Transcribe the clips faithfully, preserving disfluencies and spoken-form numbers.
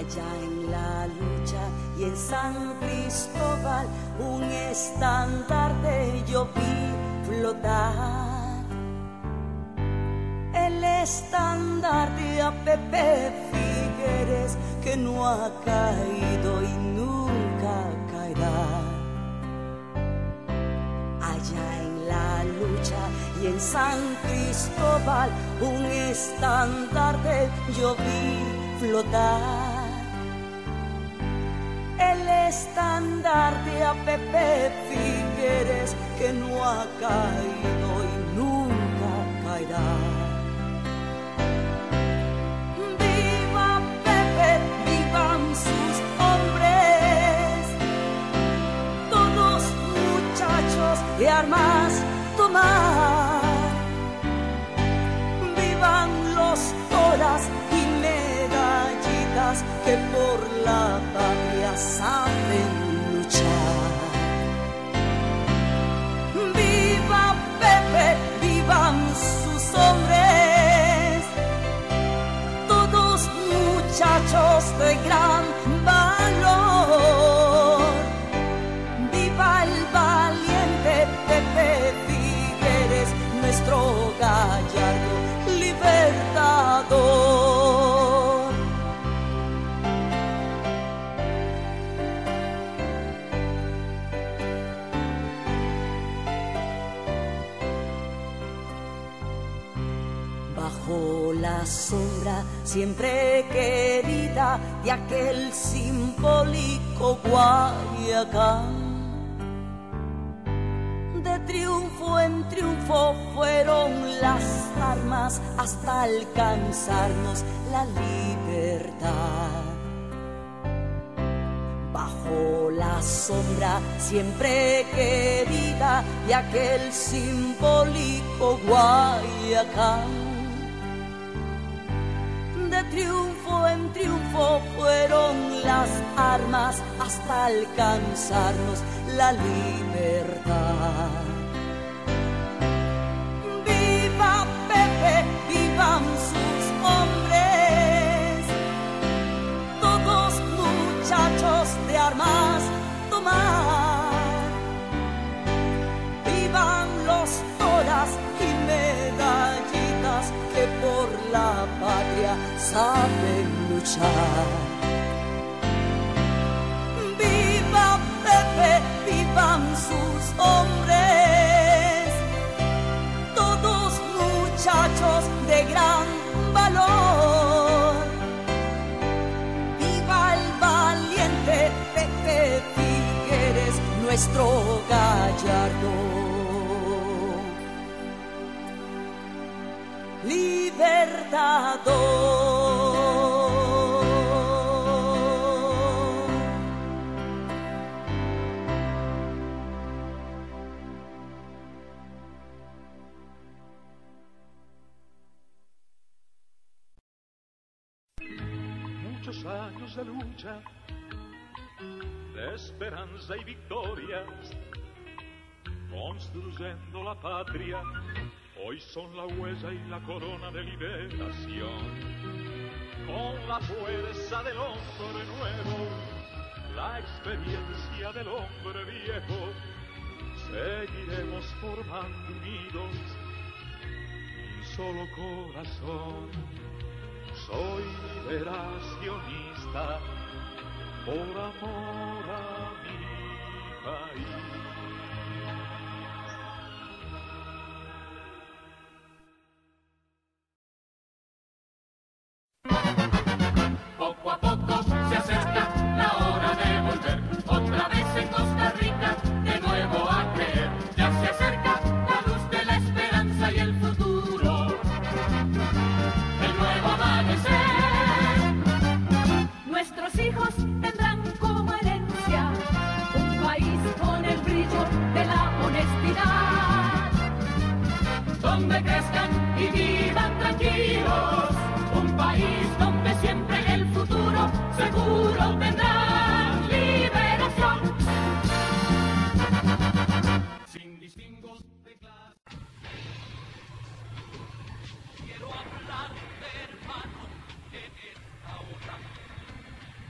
allá en la lucha y en San Cristóbal un estandarte yo vi flotar. El estandarte a Pepe Figueres que no ha caído y nunca caerá. Allá en la lucha y en San Cristóbal un estandarte yo vi flotar. El estandarte a Pepe Figueres que no ha caído y nunca caerá. ¡Viva Pepe! ¡Vivan sus hombres! Todos muchachos de armas tomar. Vivan los toras y medallitas que por la patria saben luchar. ¡Viva Pepe! ¡Vivan sus hombres! Todos muchachos de gran valor. ¡Viva el valiente Pepe Figueres, nuestro gallardo libertador! Bajo la sombra siempre querida de aquel simbólico Guayacán, de triunfo en triunfo fueron las armas hasta alcanzarnos la libertad. Bajo la sombra siempre querida de aquel simbólico Guayacán, de triunfo en triunfo fueron las armas hasta alcanzarnos la libertad. ¡Viva Pepe! ¡Vivan sus hombres! Todos muchachos de armas tomar. ¡Vivan los toras y medallitas que por la patria saben luchar! ¡Viva Pepe! ¡Vivan sus hombres! Todos muchachos de gran valor. ¡Viva el valiente Pepe Figueres, nuestro gallardo libertador! Muchos años de lucha, de esperanza y victorias, construyendo la patria, hoy son la huella y la corona de liberación. Con la fuerza del hombre nuevo, la experiencia del hombre viejo, seguiremos formando unidos un solo corazón. Soy liberacionista por amor a mi país. Poco a poco se acerca la hora de volver otra vez en Costa Rica, de nuevo a creer. Ya se acerca la luz de la esperanza y el futuro, el nuevo amanecer. Nuestros hijos tendrán como herencia un país con el brillo de la honestidad, donde crezcan y vivan tranquilos, un país donde siempre el futuro seguro tendrá liberación. Sin distingos de clase. Quiero hablar de hermano en esta hora.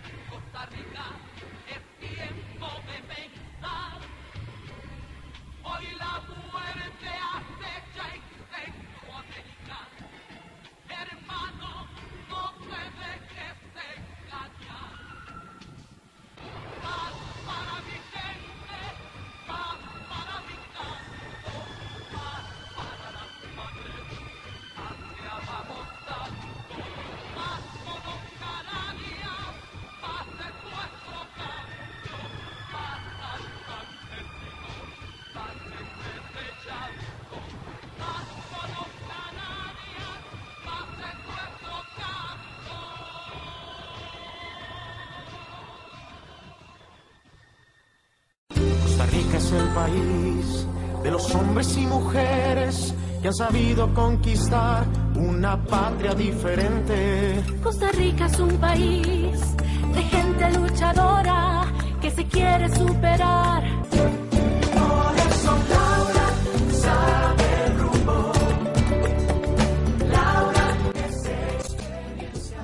país de los hombres y mujeres que han sabido conquistar una patria diferente. Costa Rica es un país de gente luchadora que se quiere superar. Por eso Laura sabe el rumbo. Laura es experiencia.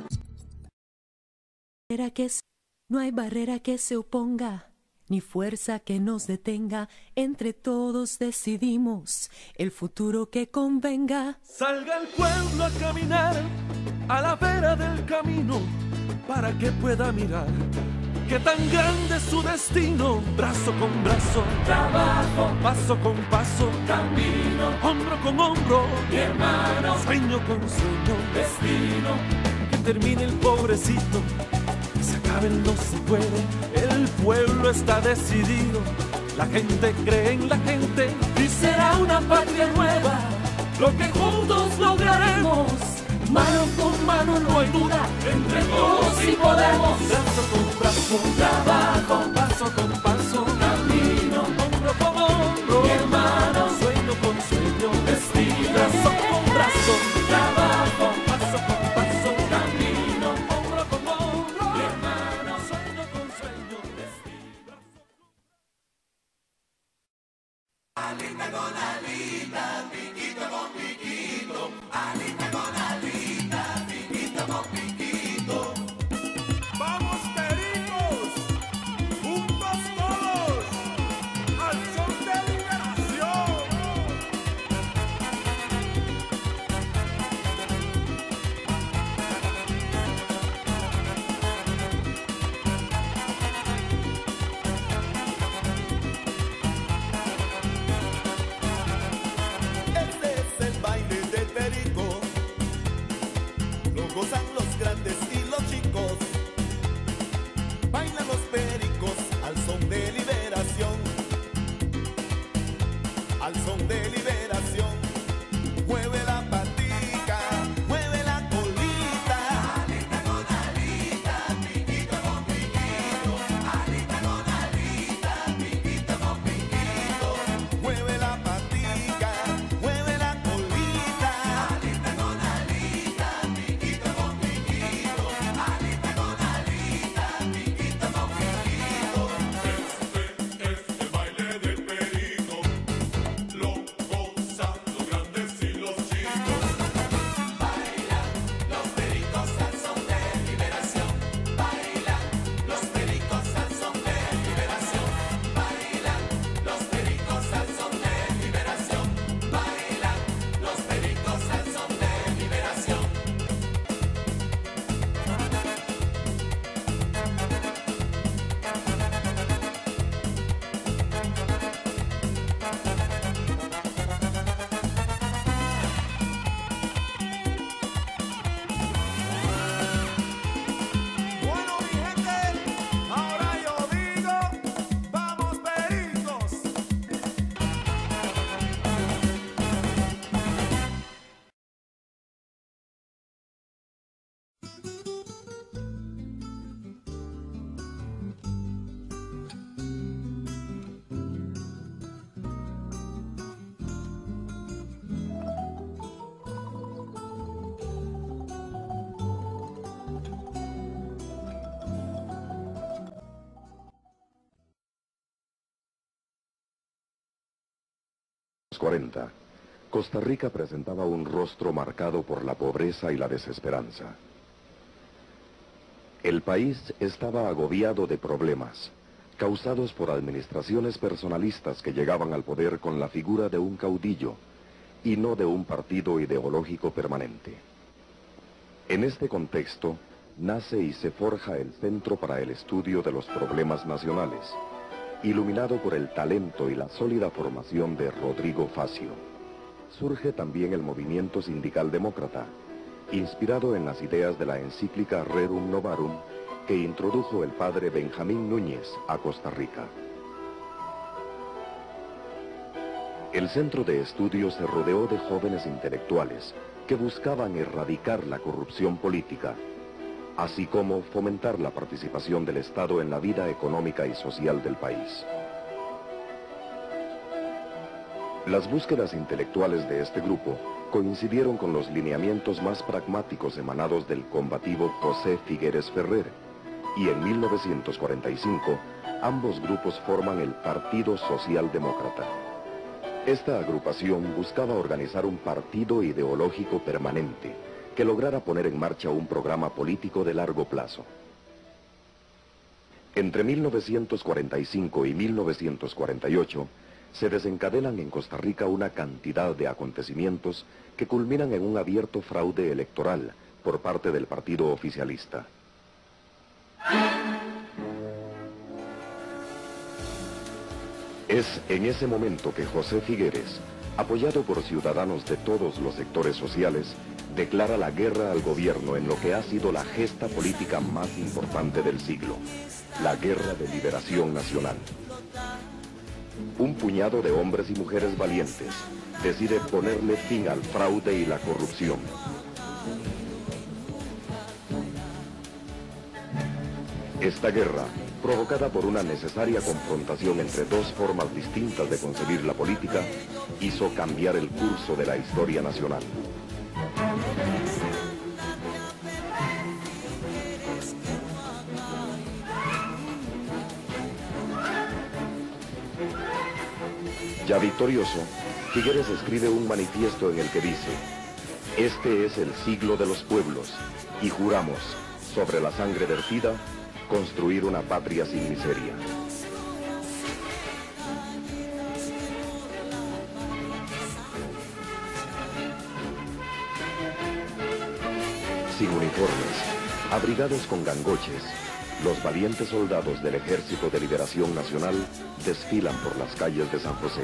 No hay barrera que se oponga, ni fuerza que nos detenga. Entre todos decidimos el futuro que convenga. Salga el pueblo a caminar a la vera del camino para que pueda mirar que tan grande es su destino. Brazo con brazo, trabajo, paso con paso, camino, hombro con hombro, mi hermano, sueño con sueño, destino. Que termine el pobrecito, que se acabe el no se puede. El pueblo está decidido, la gente cree en la gente y será una patria nueva. Lo que juntos lograremos, mano con mano no hay duda, entre todos sí podemos. Brazo con brazo, trabajo, paso con paso, camino, hombro con hombro, mi hermano, sueño con sueño, destino. Brazo con brazo, trabajo, paso con paso, camino, hombro con hombro, mi hermano, sueño con sueño, destino. Alita con alita, piquito con piquito, alita con alita, piquito con piquito. ¡Vamos, pericos! ¡Juntos todos! ¡Al son de liberación! Este es el baile del perico, lo gozan los grandes y los chicos. Bailan los pericos al son de liberación, al son de liberación. Mueve la patica, mueve la colita. Alita con alita, piquito con piquito. Alita con alita, piquito con piquito. Mueve la patica, mueve la colita. Alita con alita, piquito con piquito. Alita con alita, piquito con piquito. Este es el baile del perico, lo gozan los grandes y los chicos. Bailan los pericos al son de liberación. Bailan los pericos al son de liberación. Bailan los pericos al son de liberación. Bailan los pericos al son de liberación. Bueno, mi gente, ahora yo digo, vamos pericos. cuarenta, Costa Rica presentaba un rostro marcado por la pobreza y la desesperanza. El país estaba agobiado de problemas, causados por administraciones personalistas que llegaban al poder con la figura de un caudillo y no de un partido ideológico permanente. En este contexto, nace y se forja el Centro para el Estudio de los Problemas Nacionales, iluminado por el talento y la sólida formación de Rodrigo Facio. Surge también el movimiento sindical demócrata, inspirado en las ideas de la encíclica Rerum Novarum que introdujo el padre Benjamín Núñez a Costa Rica. El centro de estudios se rodeó de jóvenes intelectuales que buscaban erradicar la corrupción política, así como fomentar la participación del Estado en la vida económica y social del país. Las búsquedas intelectuales de este grupo coincidieron con los lineamientos más pragmáticos emanados del combativo José Figueres Ferrer, y en mil novecientos cuarenta y cinco ambos grupos forman el Partido Socialdemócrata. Esta agrupación buscaba organizar un partido ideológico permanente que lograra poner en marcha un programa político de largo plazo. Entre mil novecientos cuarenta y cinco y mil novecientos cuarenta y ocho se desencadenan en Costa Rica una cantidad de acontecimientos que culminan en un abierto fraude electoral por parte del partido oficialista. Es en ese momento que José Figueres, apoyado por ciudadanos de todos los sectores sociales, declara la guerra al gobierno en lo que ha sido la gesta política más importante del siglo, la Guerra de Liberación Nacional. Un puñado de hombres y mujeres valientes decide ponerle fin al fraude y la corrupción. Esta guerra, provocada por una necesaria confrontación entre dos formas distintas de concebir la política, hizo cambiar el curso de la historia nacional. Ya victorioso, Figueres escribe un manifiesto en el que dice: "Este es el siglo de los pueblos, y juramos, sobre la sangre vertida, construir una patria sin miseria". Sin uniformes, abrigados con gangoches, los valientes soldados del Ejército de Liberación Nacional desfilan por las calles de San José.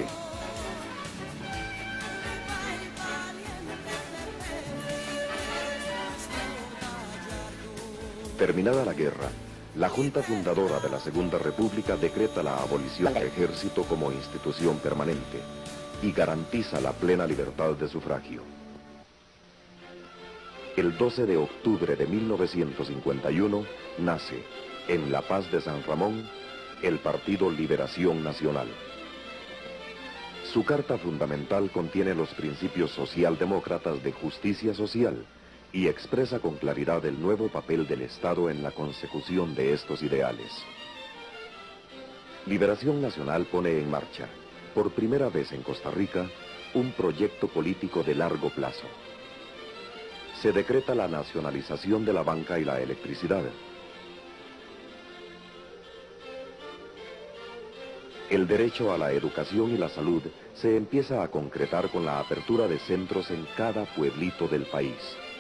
Terminada la guerra, la Junta Fundadora de la Segunda República decreta la abolición del Ejército como institución permanente y garantiza la plena libertad de sufragio. El doce de octubre de mil novecientos cincuenta y uno nace, en La Paz de San Ramón, el Partido Liberación Nacional. Su carta fundamental contiene los principios socialdemócratas de justicia social y expresa con claridad el nuevo papel del Estado en la consecución de estos ideales. Liberación Nacional pone en marcha, por primera vez en Costa Rica, un proyecto político de largo plazo. Se decreta la nacionalización de la banca y la electricidad. El derecho a la educación y la salud se empieza a concretar con la apertura de centros en cada pueblito del país.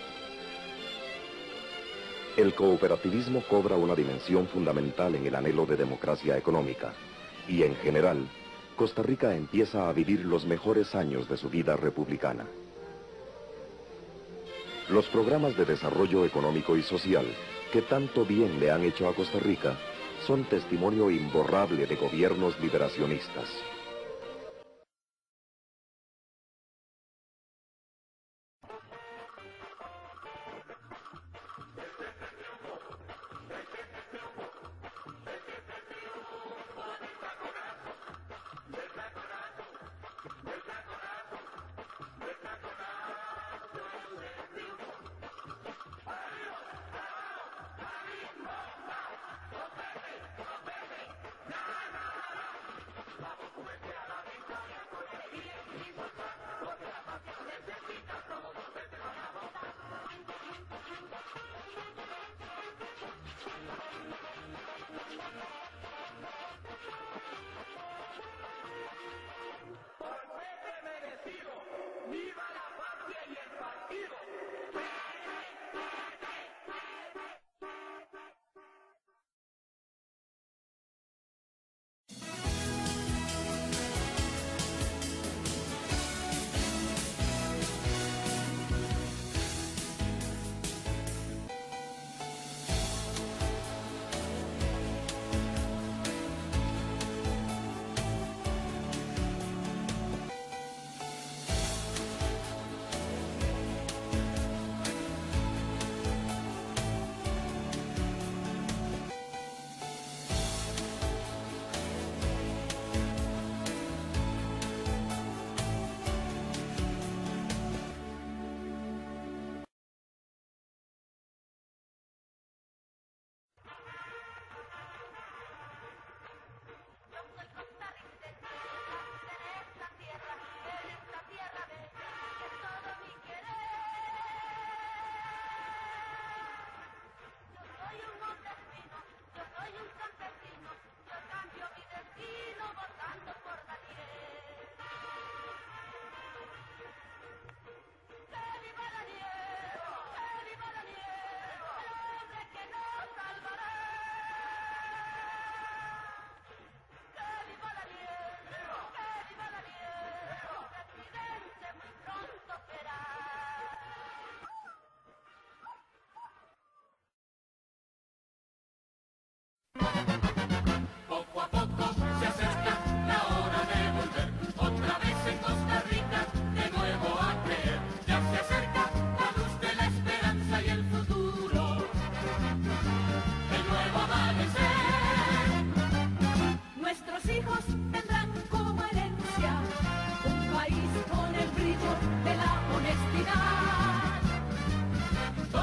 El cooperativismo cobra una dimensión fundamental en el anhelo de democracia económica y, en general, Costa Rica empieza a vivir los mejores años de su vida republicana. Los programas de desarrollo económico y social que tanto bien le han hecho a Costa Rica son testimonio imborrable de gobiernos liberacionistas.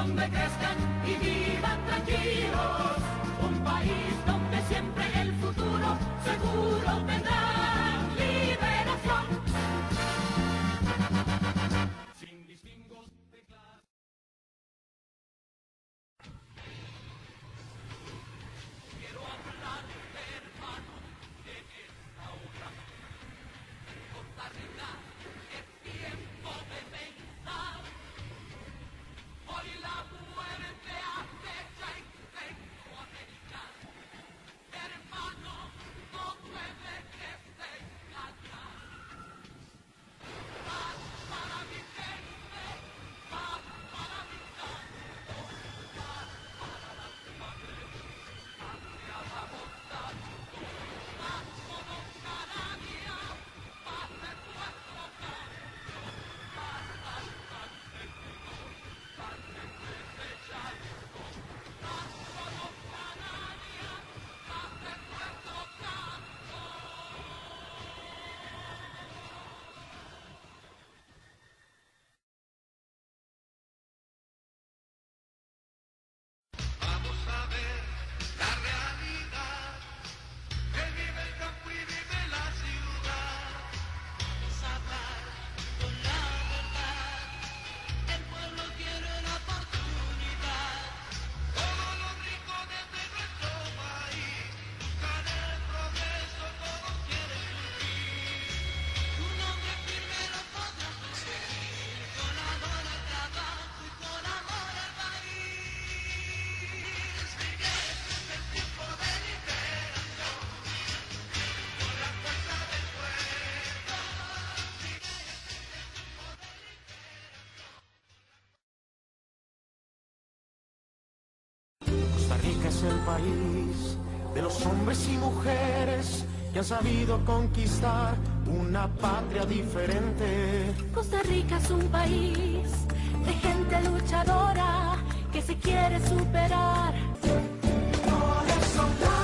donde crezcan y vivan tranquilos. Un país donde siempre el futuro seguro tendrá liberación. Sin distingos de clase. Quiero hablar, hermano, de esta hora. Costa Rica, es tiempo de pensar. Hoy la muerte acecha y Centroamérica. Hermano, no puede que se engañar. Paz para mi gente, paz para mi santo, paz para las madres, hacia la bondad. Paz como cada día, paz es nuestro cambio. Paz al Pacífico, paz en desechado. Paz como cada día, paz es nuestro canto. Vamos a ver la realidad, que vive el campo y vive la ciudad. Vamos a hablar con la verdad, el pueblo quiere la oportunidad. Todos los rincones de nuestro país buscan el progreso, todos quieren surgir. Un hombre firme lo podrá conseguir, con amor al trabajo y con amor al país. Miguel, es el tiempo de liberación, con la fuerza del pueblo. Miguel, es el tiempo de liberación. Costa Rica es el país de los hombres y mujeres que han sabido conquistar una patria diferente. Costa Rica es un país de gente luchadora que se quiere superar. No les soldado.